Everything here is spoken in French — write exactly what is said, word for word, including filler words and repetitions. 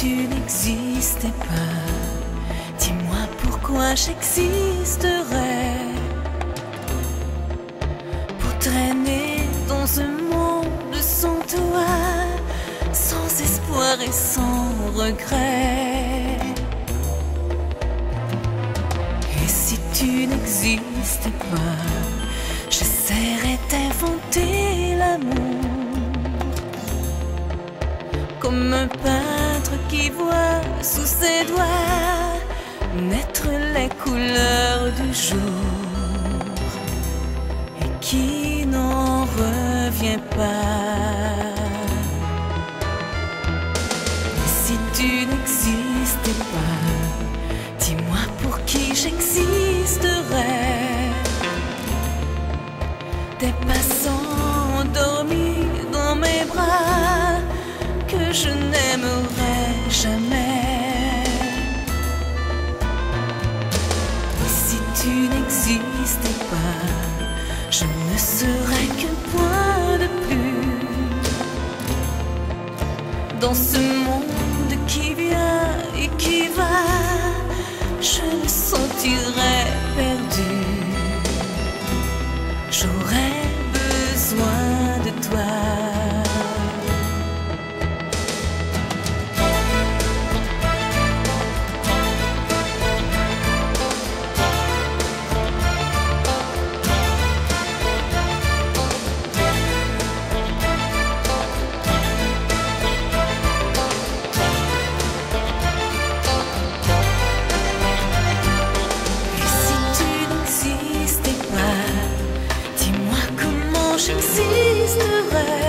tu n'existais pas, dis-moi pourquoi j'existerais. Pour traîner dans ce monde sans toi, sans espoir et sans regret. Et si tu n'existais pas, j'essaierais d'inventer l'amour, comme un peintre qui voit sous ses doigts naître les couleurs du jour et qui n'en revient pas. Et si tu n'existais pas, dis-moi pour qui j'existerais. Des passants endormis dans mes bras que je n'aimerai jamais. Et si tu n'existais pas, je ne serais qu'un point de plus dans ce monde qui vient et qui va. Je me sentirais perdu, j'aurais besoin de toi. J'existerais